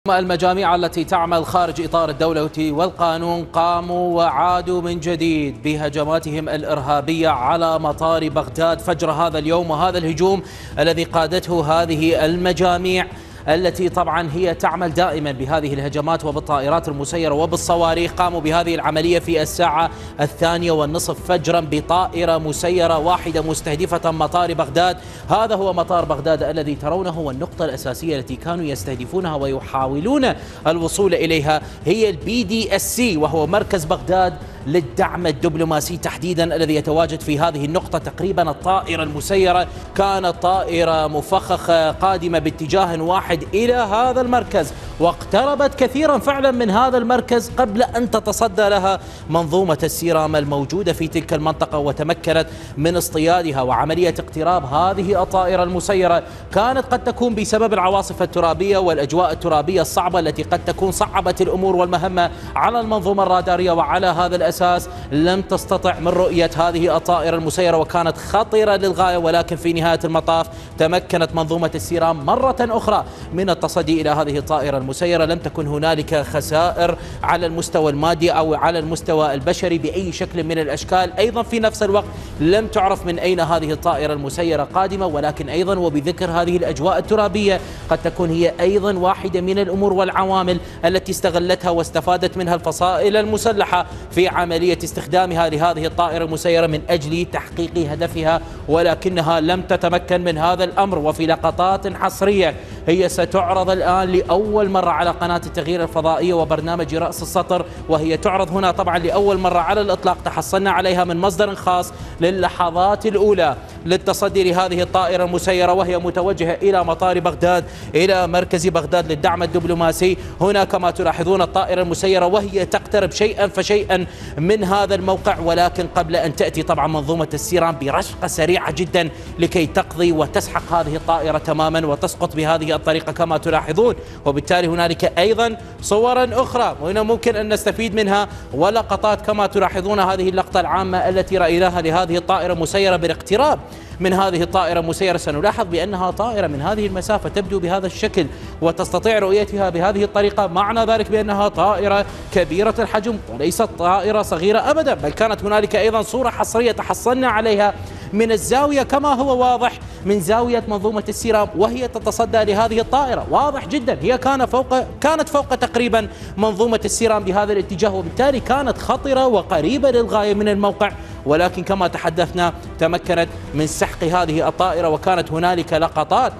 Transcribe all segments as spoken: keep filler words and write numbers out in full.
المجاميع التي تعمل خارج إطار الدولة والقانون قاموا وعادوا من جديد بهجماتهم الإرهابية على مطار بغداد فجر هذا اليوم، وهذا الهجوم الذي قادته هذه المجاميع التي طبعا هي تعمل دائما بهذه الهجمات وبالطائرات المسيرة وبالصواريخ. قاموا بهذه العملية في الساعة الثانية والنصف فجرا بطائرة مسيرة واحدة مستهدفة مطار بغداد. هذا هو مطار بغداد الذي ترونه، والنقطة الأساسية التي كانوا يستهدفونها ويحاولون الوصول إليها هي البي دي اس سي، وهو مركز بغداد للدعم الدبلوماسي تحديدا الذي يتواجد في هذه النقطة. تقريبا الطائرة المسيرة كانت طائرة مفخخة قادمة باتجاه واحد إلى هذا المركز، واقتربت كثيرا فعلا من هذا المركز قبل أن تتصدى لها منظومة السيرام الموجودة في تلك المنطقة، وتمكنت من اصطيادها. وعملية اقتراب هذه الطائرة المسيرة كانت قد تكون بسبب العواصف الترابية والأجواء الترابية الصعبة التي قد تكون صعبت الأمور والمهمة على المنظومة الرادارية، وعلى هذا الأساس لم تستطع من رؤية هذه الطائرة المسيرة وكانت خطيرة للغاية. ولكن في نهاية المطاف تمكنت منظومة السيرام مرة أخرى من التصدي إلى هذه الطائرة المسيرة. لم تكن هنالك خسائر على المستوى المادي أو على المستوى البشري بأي شكل من الأشكال. أيضا في نفس الوقت لم تعرف من أين هذه الطائرة المسيرة قادمة، ولكن أيضا وبذكر هذه الأجواء الترابية قد تكون هي أيضا واحدة من الأمور والعوامل التي استغلتها واستفادت منها الفصائل المسلحة في عملية استخدامها لهذه الطائرة المسيرة من أجل تحقيق هدفها، ولكنها لم تتمكن من هذا الأمر. وفي لقطات حصرية هي ستعرض الآن لأول مرة على قناة التغيير الفضائية وبرنامج رأس السطر، وهي تعرض هنا طبعا لأول مرة على الإطلاق. تحصلنا عليها من مصدر خاص للحظات الأولى للتصدي لهذه الطائرة المسيرة، وهي متوجهة إلى مطار بغداد، إلى مركز بغداد للدعم الدبلوماسي. هنا كما تلاحظون الطائرة المسيرة وهي تقترب شيئا فشيئا من هذا الموقع، ولكن قبل أن تأتي طبعا منظومة السيرام برشقة سريعة جدا لكي تقضي وتسحق هذه الطائرة تماما وتسقط بهذه الطريقة كما تلاحظون. وبالتالي هنالك أيضا صورا أخرى وهنا ممكن أن نستفيد منها ولقطات كما تلاحظون. هذه اللقطة العامة التي رأيناها لهذه الطائرة المسيرة بالاقتراب من هذه الطائرة المسيرة. سنلاحظ بأنها طائرة من هذه المسافة تبدو بهذا الشكل وتستطيع رؤيتها بهذه الطريقة، معنى ذلك بأنها طائرة كبيرة الحجم وليست طائرة صغيرة أبدا. بل كانت هنالك أيضا صورة حصرية تحصلنا عليها من الزاوية كما هو واضح من زاوية منظومة السيرام وهي تتصدى لهذه الطائرة. واضح جدا هي كان فوق كانت فوق تقريبا منظومة السيرام بهذا الاتجاه، وبالتالي كانت خطرة وقريبة للغاية من الموقع. ولكن كما تحدثنا تمكنت من سحق هذه الطائرة، وكانت هنالك لقطات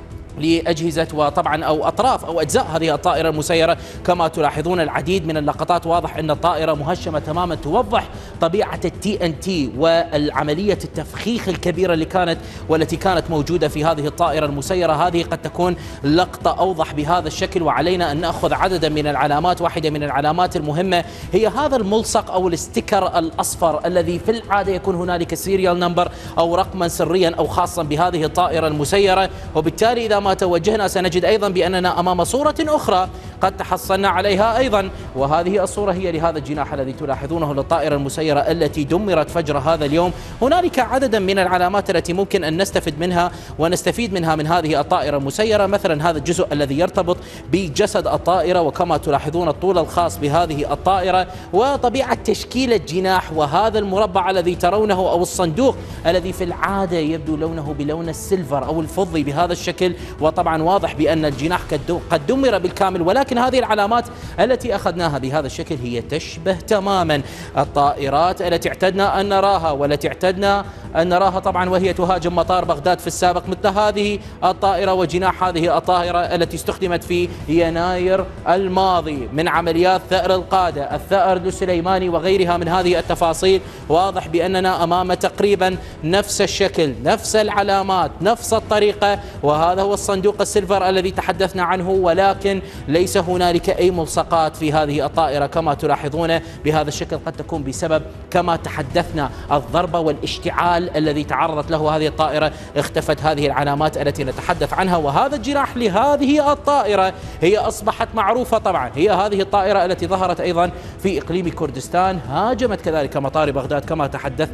لأجهزة وطبعا أو أطراف أو أجزاء هذه الطائرة المسيرة كما تلاحظون. العديد من اللقطات واضح أن الطائرة مهشمة تماما، توضح طبيعة التي ان تي والعملية التفخيخ الكبيرة اللي كانت والتي كانت موجودة في هذه الطائرة المسيرة. هذه قد تكون لقطة أوضح بهذا الشكل، وعلينا أن نأخذ عددا من العلامات. واحدة من العلامات المهمة هي هذا الملصق أو الاستيكر الأصفر الذي في العادة يكون هنالك سيريال نمبر أو رقما سريا أو خاصا بهذه الطائرة المسيرة. وبالتالي إذا ما توجهنا سنجد أيضا بأننا أمام صورة أخرى قد تحصلنا عليها أيضا، وهذه الصورة هي لهذا الجناح الذي تلاحظونه للطائرة المسيرة التي دمرت فجر هذا اليوم. هنالك عددا من العلامات التي ممكن أن نستفيد منها ونستفيد منها من هذه الطائرة المسيرة. مثلا هذا الجزء الذي يرتبط بجسد الطائرة، وكما تلاحظون الطول الخاص بهذه الطائرة وطبيعة تشكيل الجناح، وهذا المربع الذي ترونه أو الصندوق الذي في العادة يبدو لونه بلون السيلفر أو الفضي بهذا الشكل. وطبعا واضح بأن الجناح قد دمر بالكامل، ولكن هذه العلامات التي أخذناها بهذا الشكل هي تشبه تماما الطائرات التي اعتدنا أن نراها والتي اعتدنا أن نراها طبعا وهي تهاجم مطار بغداد في السابق، مثل هذه الطائرة وجناح هذه الطائرة التي استخدمت في يناير الماضي من عمليات ثأر القادة، الثأر السليماني وغيرها من هذه التفاصيل. واضح بأننا أمام تقريبا نفس الشكل، نفس العلامات، نفس الطريقة، وهذا هو الصندوق السيلفر الذي تحدثنا عنه. ولكن ليس هنالك أي ملصقات في هذه الطائرة كما تلاحظون بهذا الشكل. قد تكون بسبب كما تحدثنا الضربة والاشتعال الذي تعرضت له هذه الطائرة، اختفت هذه العلامات التي نتحدث عنها. وهذا الجناح لهذه الطائرة هي أصبحت معروفة طبعا، هي هذه الطائرة التي ظهرت أيضا في إقليم كردستان، هاجمت كذلك مطار بغداد كما تحدثنا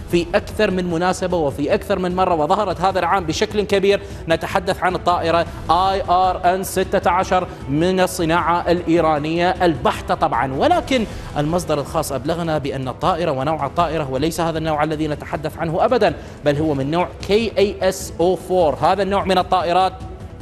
في أكثر من مناسبة وفي أكثر من مرة، وظهرت هذا العام بشكل كبير. نتحدث عن الطائرة آي آر إن ستة عشر من الصناعة الإيرانية البحتة طبعا، ولكن المصدر الخاص أبلغنا بأن الطائرة ونوع الطائرة وليس هذا النوع الذي نتحدث عنه أبدا، بل هو من نوع كي إيه إس أو أربعة. هذا النوع من الطائرات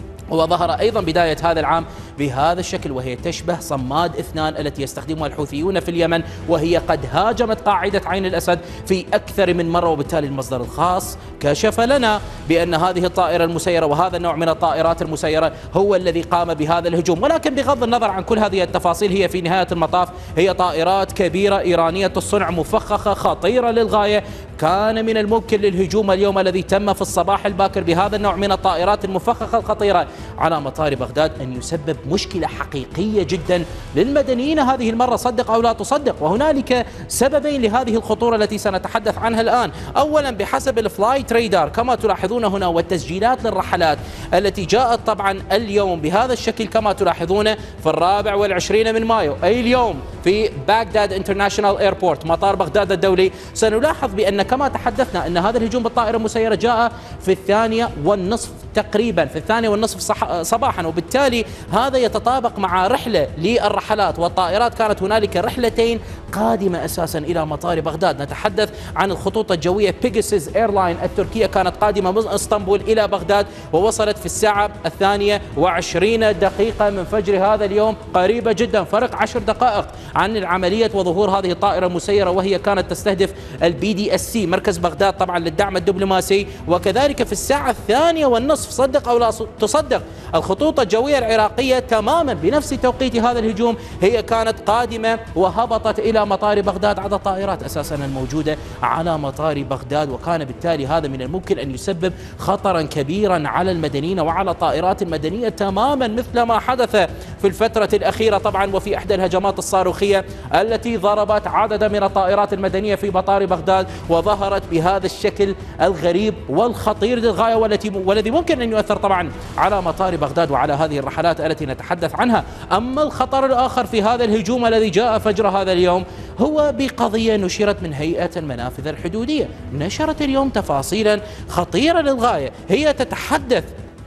وظهر أيضا بداية هذا العام بهذا الشكل، وهي تشبه صماد اثنان التي يستخدمها الحوثيون في اليمن، وهي قد هاجمت قاعدة عين الأسد في أكثر من مرة. وبالتالي المصدر الخاص كشف لنا بأن هذه الطائرة المسيرة وهذا النوع من الطائرات المسيرة هو الذي قام بهذا الهجوم. ولكن بغض النظر عن كل هذه التفاصيل، هي في نهاية المطاف هي طائرات كبيرة إيرانية الصنع مفخخة خطيرة للغاية. كان من الممكن للهجوم اليوم الذي تم في الصباح الباكر بهذا النوع من الطائرات المفخخة الخطيرة على مطار بغداد أن يسبب مشكلة حقيقية جدا للمدنيين هذه المرة، صدق أو لا تصدق. وهنالك سببين لهذه الخطورة التي سنتحدث عنها الآن. أولا بحسب الفلايت ريدار كما تلاحظون هنا والتسجيلات للرحلات التي جاءت طبعا اليوم بهذا الشكل كما تلاحظون في الرابع والعشرين من مايو، أي اليوم في بغداد انترناشونال ايربورت مطار بغداد الدولي، سنلاحظ بأن كما تحدثنا أن هذا الهجوم بالطائرة المسيرة جاء في الثانية والنصف تقريبا، في الثانية والنصف صباحا، وبالتالي هذا يتطابق مع رحلة للرحلات والطائرات. كانت هنالك رحلتين قادمة أساسا إلى مطار بغداد. نتحدث عن الخطوط الجوية بيجاسس ايرلاين التركية، كانت قادمة من اسطنبول إلى بغداد ووصلت في الساعة الثانية وعشرين دقيقة من فجر هذا اليوم، قريبة جدا، فرق عشر دقائق عن العملية وظهور هذه الطائرة المسيرة، وهي كانت تستهدف البي دي اس سي مركز بغداد طبعا للدعم الدبلوماسي. وكذلك في الساعة الثانية والنصف، صدق أو لا تصدق، الخطوط الجوية العراقية تماما بنفس توقيت هذا الهجوم هي كانت قادمة وهبطت إلى مطار بغداد عدد طائرات أساسا الموجودة على مطار بغداد، وكان بالتالي هذا من الممكن أن يسبب خطرا كبيرا على المدنيين وعلى الطائرات المدنية تماما مثل ما حدث في الفترة الأخيرة طبعا، وفي إحدى الهجمات الصاروخية التي ضربت عددا من الطائرات المدنية في مطار بغداد وظهرت بهذا الشكل الغريب والخطير للغاية، والتي والذي ممكن أن يؤثر طبعا على مطار بغداد وعلى هذه الرحلات التي نتحدث عنها. أما الخطر الآخر في هذا الهجوم الذي جاء فجر هذا اليوم هو بقضية نشرت من هيئة المنافذ الحدودية، نشرت اليوم تفاصيلا خطيرة للغاية، هي تتحدث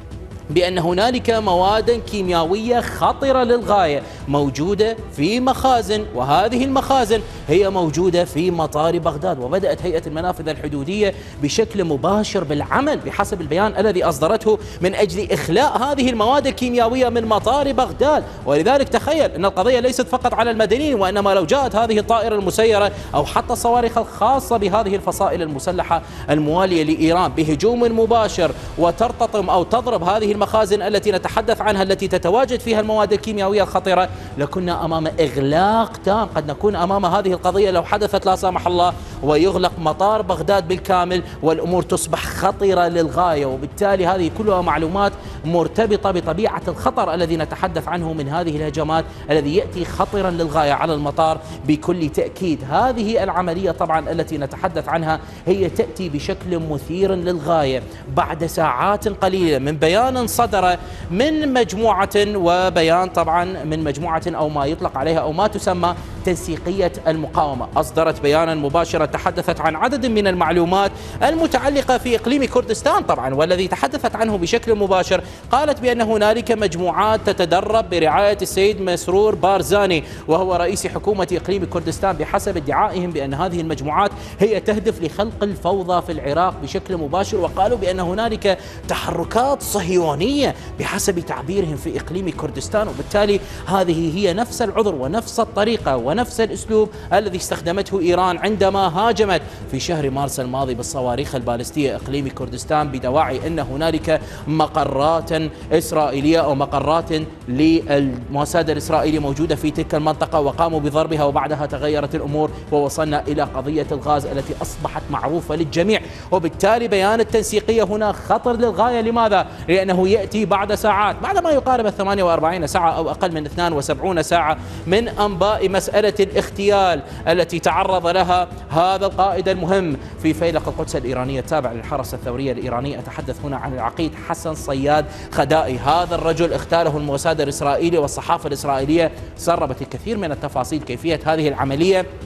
بأن هنالك مواد كيميائية خطرة للغاية موجودة في مخازن، وهذه المخازن هي موجودة في مطار بغداد. وبدأت هيئة المنافذ الحدودية بشكل مباشر بالعمل بحسب البيان الذي أصدرته من أجل إخلاء هذه المواد الكيميائية من مطار بغداد. ولذلك تخيل أن القضية ليست فقط على المدنيين، وإنما لو جاءت هذه الطائرة المسيرة أو حتى الصواريخ الخاصة بهذه الفصائل المسلحة الموالية لإيران بهجوم مباشر وترتطم أو تضرب هذه المخازن التي نتحدث عنها التي تتواجد فيها المواد الكيميائية الخطيرة، لكنا أمام إغلاق تام. قد نكون أمام هذه القضية لو حدثت لا سمح الله ويغلق مطار بغداد بالكامل والأمور تصبح خطرة للغاية. وبالتالي هذه كلها معلومات مرتبطة بطبيعة الخطر الذي نتحدث عنه من هذه الهجمات الذي يأتي خطرا للغاية على المطار بكل تأكيد. هذه العملية طبعا التي نتحدث عنها هي تأتي بشكل مثير للغاية بعد ساعات قليلة من بيان صدر من مجموعة وبيان طبعا من مجموعة أو ما يطلق عليها أو ما تسمى تنسيقية المقاومة. أصدرت بيانا مباشرا تحدثت عن عدد من المعلومات المتعلقة في إقليم كردستان طبعا، والذي تحدثت عنه بشكل مباشر. قالت بأن هنالك مجموعات تتدرب برعاية السيد مسرور بارزاني وهو رئيس حكومة إقليم كردستان، بحسب ادعائهم بأن هذه المجموعات هي تهدف لخلق الفوضى في العراق بشكل مباشر. وقالوا بأن هنالك تحركات صهيونية بحسب تعبيرهم في إقليم كردستان، وبالتالي هذه هي نفس العذر ونفس الطريقة ونفس الأسلوب الذي استخدمته إيران عندما هاجمت في شهر مارس الماضي بالصواريخ البالستية إقليم كردستان بدواعي أن هنالك مقرات إسرائيلية أو مقرات للموساد الإسرائيلي موجودة في تلك المنطقة، وقاموا بضربها وبعدها تغيرت الأمور ووصلنا إلى قضية الغاز التي أصبحت معروفة للجميع. وبالتالي بيان التنسيقية هنا خطر للغاية. لماذا؟ لأنه يأتي بعد ساعات، بعد ما يقارب ثمانية وأربعين ساعة أو أقل من اثنين وسبعين ساعة من أنباء مسألة الاغتيال التي تعرض لها هذا القائد المهم في فيلق القدس الإيرانية التابع للحرس الثورية الإيرانية. أتحدث هنا عن العقيد حسن صياد خدائي. هذا الرجل اغتاله الموساد الإسرائيلي، والصحافة الإسرائيلية سربت الكثير من التفاصيل كيفية هذه العملية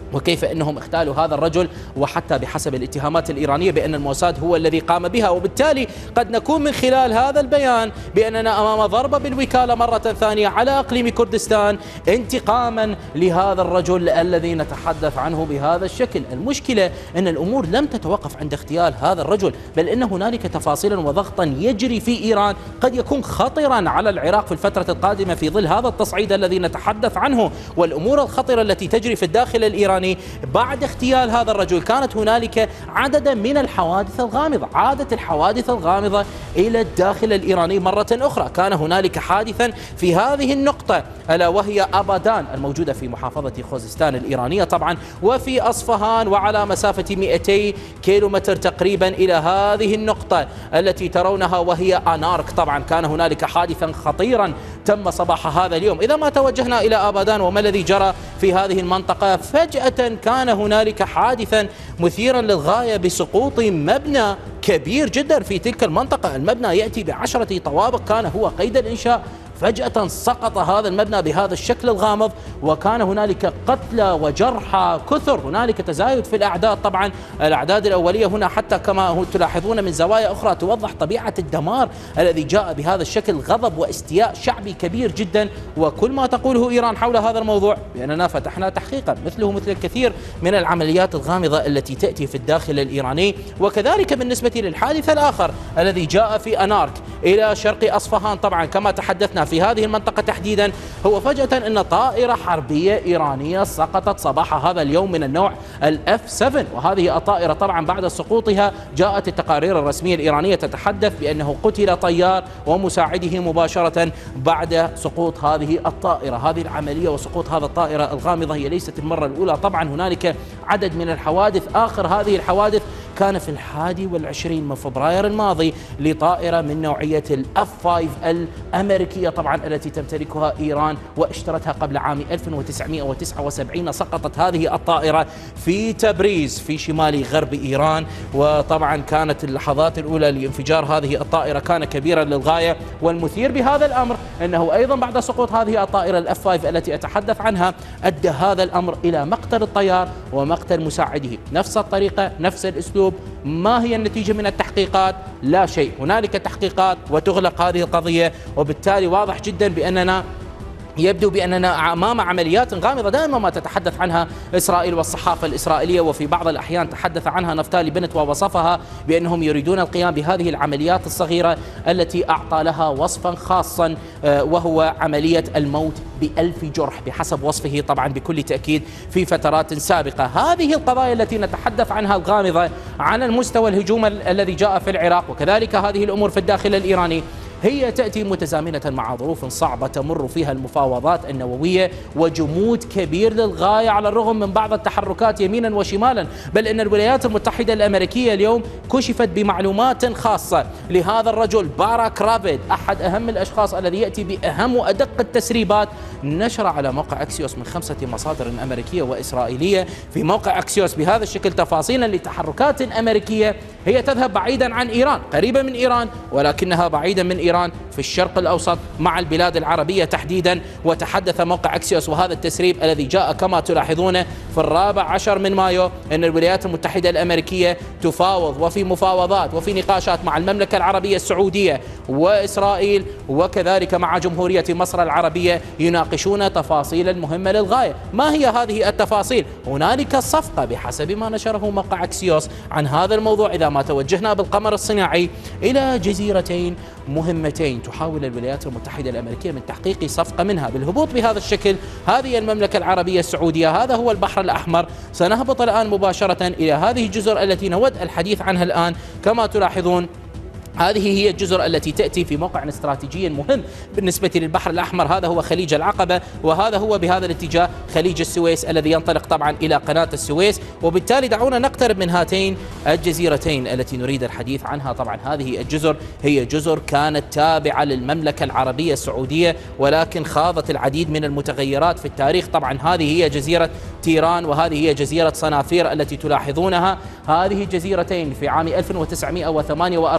وكيف أنهم اغتالوا هذا الرجل، وحتى بحسب الاتهامات الإيرانية بأن الموساد هو الذي قام بها. وبالتالي قد نكون من خلال هذا البيان بأننا أمام ضربة بالوكالة مرة ثانية على أقليم كردستان انتقاما لهذا الرجل الذي نتحدث عنه بهذا الشكل. المشكلة أن الأمور لم تتوقف عند اغتيال هذا الرجل، بل أن هنالك تفاصيلا وضغطا يجري في إيران قد يكون خطرا على العراق في الفترة القادمة في ظل هذا التصعيد الذي نتحدث عنه، والأمور الخطرة التي تجري في الداخل الإيراني. بعد اغتيال هذا الرجل كانت هنالك عددا من الحوادث الغامضة، عادت الحوادث الغامضة إلى الداخل الإيراني مرة أخرى. كان هنالك حادثا في هذه النقطة ألا وهي أبادان الموجودة في محافظة خوزستان الإيرانية طبعا، وفي أصفهان، وعلى مسافة مئتي كيلومتر تقريبا إلى هذه النقطة التي ترونها وهي أنارك. طبعا كان هنالك حادثا خطيرا تم صباح هذا اليوم. إذا ما توجهنا إلى أبادان وما الذي جرى في هذه المنطقة، فجأة كان هنالك حادثا مثيرا للغاية بسقوط مبنى كبير جدا في تلك المنطقة. المبنى يأتي بعشرة طوابق، كان هو قيد الإنشاء، فجأة سقط هذا المبنى بهذا الشكل الغامض، وكان هنالك قتلى وجرحى كثر. هنالك تزايد في الأعداد، طبعا الأعداد الأولية هنا حتى كما تلاحظون من زوايا أخرى توضح طبيعة الدمار الذي جاء بهذا الشكل، غضب واستياء شعبي كبير جدا. وكل ما تقوله إيران حول هذا الموضوع بأننا فتحنا تحقيقا مثله مثل الكثير من العمليات الغامضة التي تأتي في الداخل الإيراني. وكذلك بالنسبة للحادث الآخر الذي جاء في أنارك إلى شرق أصفهان، طبعا كما تحدثنا في هذه المنطقة تحديدا، هو فجأة أن طائرة حربية إيرانية سقطت صباح هذا اليوم من النوع الإف سبعة، وهذه الطائرة طبعا بعد سقوطها جاءت التقارير الرسمية الإيرانية تتحدث بأنه قتل طيار ومساعده مباشرة بعد سقوط هذه الطائرة. هذه العملية وسقوط هذا الطائرة الغامضة هي ليست المرة الأولى، طبعا هنالك عدد من الحوادث. آخر هذه الحوادث كان في الحادي والعشرين من فبراير الماضي لطائرة من نوعية الإف خمسة الأمريكية طبعا التي تمتلكها إيران واشترتها قبل عام ألف وتسعمئة وتسعة وسبعين. سقطت هذه الطائرة في تبريز في شمال غرب إيران، وطبعا كانت اللحظات الأولى لانفجار هذه الطائرة كان كبيرا للغاية. والمثير بهذا الأمر أنه أيضا بعد سقوط هذه الطائرة الإف خمسة التي أتحدث عنها أدى هذا الأمر إلى مقتل الطيار ومقتل مساعده. نفس الطريقة، نفس الأسلوب. ما هي النتيجة من التحقيقات؟ لا شيء. هنالك تحقيقات وتغلق هذه القضية، وبالتالي واضح جدا بأننا يبدو بأننا أمام عمليات غامضة دائما ما تتحدث عنها إسرائيل والصحافة الإسرائيلية، وفي بعض الأحيان تحدث عنها نفتالي بنت ووصفها بأنهم يريدون القيام بهذه العمليات الصغيرة التي أعطى لها وصفا خاصا، وهو عملية الموت بألف جرح بحسب وصفه طبعا بكل تأكيد في فترات سابقة. هذه القضايا التي نتحدث عنها الغامضة على المستوى الهجوم الذي جاء في العراق، وكذلك هذه الأمور في الداخل الإيراني، هي تأتي متزامنة مع ظروف صعبة تمر فيها المفاوضات النووية وجمود كبير للغاية على الرغم من بعض التحركات يمينا وشمالا. بل إن الولايات المتحدة الأمريكية اليوم كشفت بمعلومات خاصة لهذا الرجل باراك رابيد، أحد أهم الأشخاص الذي يأتي بأهم وأدق التسريبات. نشر على موقع أكسيوس من خمسة مصادر أمريكية وإسرائيلية في موقع أكسيوس بهذا الشكل تفاصيلا لتحركات أمريكية هي تذهب بعيدا عن إيران، قريبة من إيران ولكنها بعيدا من إيران في الشرق الأوسط مع البلاد العربية تحديدا. وتحدث موقع أكسيوس وهذا التسريب الذي جاء كما تلاحظون في الرابع عشر من مايو أن الولايات المتحدة الأمريكية تفاوض وفي مفاوضات وفي نقاشات مع المملكة العربية السعودية وإسرائيل وكذلك مع جمهورية مصر العربية، يناقشون تفاصيلا مهمة للغاية. ما هي هذه التفاصيل؟ هنالك صفقة بحسب ما نشره موقع أكسيوس عن هذا الموضوع. إذا ما توجهنا بالقمر الصناعي إلى جزيرتين مهمتين تحاول الولايات المتحدة الأمريكية من تحقيق صفقة منها بالهبوط بهذا الشكل، هذه المملكة العربية السعودية، هذا هو البحر الأحمر. سنهبط الآن مباشرة إلى هذه الجزر التي نود الحديث عنها الآن. كما تلاحظون هذه هي الجزر التي تأتي في موقع استراتيجي مهم بالنسبة للبحر الأحمر، هذا هو خليج العقبة، وهذا هو بهذا الاتجاه خليج السويس الذي ينطلق طبعا إلى قناة السويس. وبالتالي دعونا نقترب من هاتين الجزيرتين التي نريد الحديث عنها. طبعا هذه الجزر هي جزر كانت تابعة للمملكة العربية السعودية ولكن خاضت العديد من المتغيرات في التاريخ. طبعا هذه هي جزيرة تيران وهذه هي جزيرة صنافير التي تلاحظونها. هذه الجزيرتين في عام ألف وتسعمئة وثمانية وأربعين بعد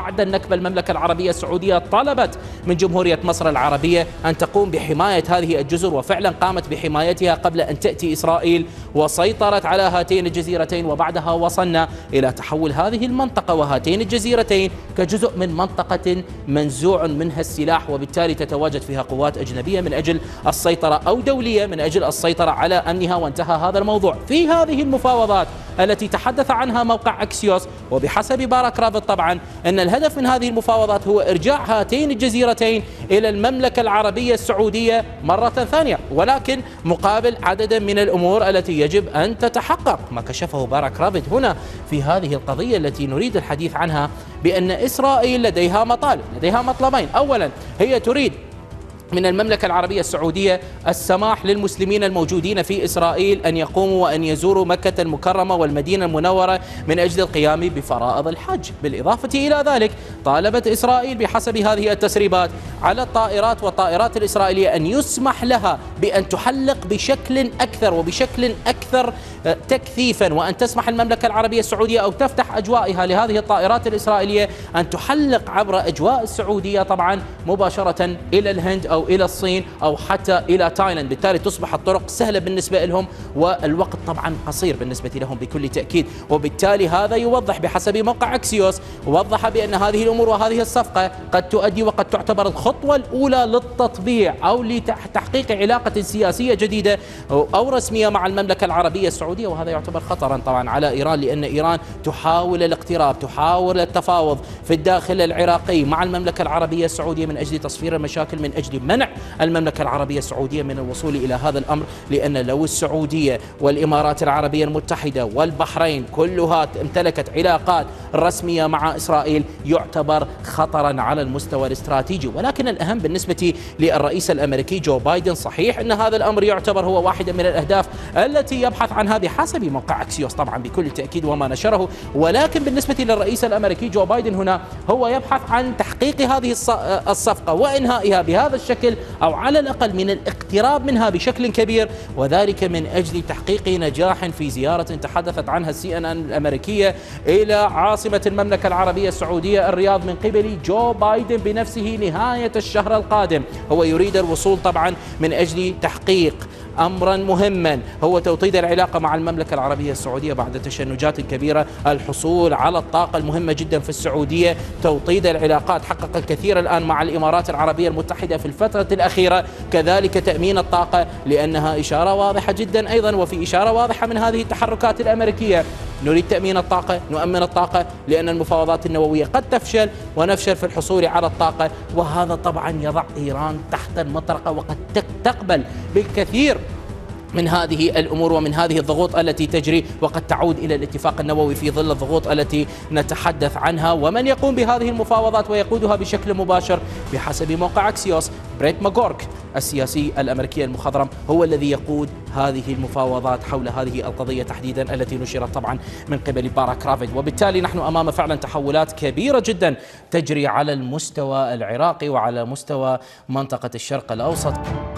بعد النكبة المملكة العربية السعودية طلبت من جمهورية مصر العربية أن تقوم بحماية هذه الجزر، وفعلا قامت بحمايتها قبل أن تأتي إسرائيل وسيطرت على هاتين الجزيرتين. وبعدها وصلنا إلى تحول هذه المنطقة وهاتين الجزيرتين كجزء من منطقة منزوع منها السلاح، وبالتالي تتواجد فيها قوات أجنبية من أجل السيطرة أو دولية من أجل السيطرة على أمنها. وانتهى هذا الموضوع في هذه المفاوضات التي تحدث عنها موقع أكسيوس، وبحسب باراك رافد طبعا أن الهدف من هذه المفاوضات هو إرجاع هاتين الجزيرتين إلى المملكة العربية السعودية مرة ثانية، ولكن مقابل عدد من الأمور التي يجب أن تتحقق. ما كشفه باراك رافد هنا في هذه القضية التي نريد الحديث عنها بأن إسرائيل لديها مطالب، لديها مطلبين. أولا هي تريد من المملكة العربية السعودية السماح للمسلمين الموجودين في إسرائيل أن يقوموا وأن يزوروا مكة المكرمة والمدينة المنورة من أجل القيام بفرائض الحج. بالإضافة إلى ذلك طالبت إسرائيل بحسب هذه التسريبات على الطائرات والطائرات الإسرائيلية أن يسمح لها بأن تحلق بشكل أكثر وبشكل أكثر تكثيفا، وأن تسمح المملكة العربية السعودية أو تفتح أجوائها لهذه الطائرات الإسرائيلية أن تحلق عبر أجواء السعودية طبعا مباشرة إلى الهند أو إلى الصين أو حتى إلى تايلاند. بالتالي تصبح الطرق سهلة بالنسبة لهم والوقت طبعا قصير بالنسبة لهم بكل تأكيد. وبالتالي هذا يوضح بحسب موقع أكسيوس، وضح بأن هذه الأمور وهذه الصفقة قد تؤدي وقد تعتبر الخطوة الأولى للتطبيع أو لتحقيق علاقة سياسية جديدة أو رسمية مع المملكة العربية السعودية، وهذا يعتبر خطرا طبعا على إيران، لأن إيران تحاول الاقتراب، تحاول التفاوض في الداخل العراقي مع المملكة العربية السعودية من أجل تصفير المشاكل، من أجل منع المملكة العربية السعودية من الوصول إلى هذا الأمر. لأن لو السعودية والإمارات العربية المتحدة والبحرين كلها امتلكت علاقات رسمية مع إسرائيل يعتبر خطرا على المستوى الاستراتيجي. ولكن الأهم بالنسبة للرئيس الأمريكي جو بايدن، صحيح أن هذا الأمر يعتبر هو واحدة من الأهداف التي يبحث عنها بحسب موقع أكسيوس طبعا بكل تأكيد وما نشره، ولكن بالنسبة للرئيس الأمريكي جو بايدن هنا هو يبحث عن تحقيق هذه الصفقة وإنهائها بهذا الشكل، أو على الأقل من الاقتراب منها بشكل كبير، وذلك من أجل تحقيق نجاح في زيارة تحدثت عنها السي ان ان الأمريكية إلى عاصمة المملكة العربية السعودية الرياض من قبل جو بايدن بنفسه نهاية الشهر القادم. هو يريد الوصول طبعا من أجل تحقيق أمرا مهما هو توطيد العلاقة مع المملكة العربية السعودية بعد تشنجات كبيرة، الحصول على الطاقة المهمة جدا في السعودية، توطيد العلاقات، حقق الكثير الآن مع الإمارات العربية المتحدة في الفترة الأخيرة، كذلك تأمين الطاقة لأنها إشارة واضحة جدا أيضا، وفي إشارة واضحة من هذه التحركات الأمريكية. نريد تأمين الطاقة، نؤمن الطاقة لأن المفاوضات النووية قد تفشل ونفشل في الحصول على الطاقة، وهذا طبعا يضع إيران تحت المطرقة وقد تقبل بالكثير من هذه الأمور ومن هذه الضغوط التي تجري، وقد تعود إلى الاتفاق النووي في ظل الضغوط التي نتحدث عنها. ومن يقوم بهذه المفاوضات ويقودها بشكل مباشر بحسب موقع أكسيوس بريت ماغورك السياسي الأمريكي المخضرم هو الذي يقود هذه المفاوضات حول هذه القضية تحديدا التي نشرت طبعا من قبل باراك رافد. وبالتالي نحن أمام فعلا تحولات كبيرة جدا تجري على المستوى العراقي وعلى مستوى منطقة الشرق الأوسط.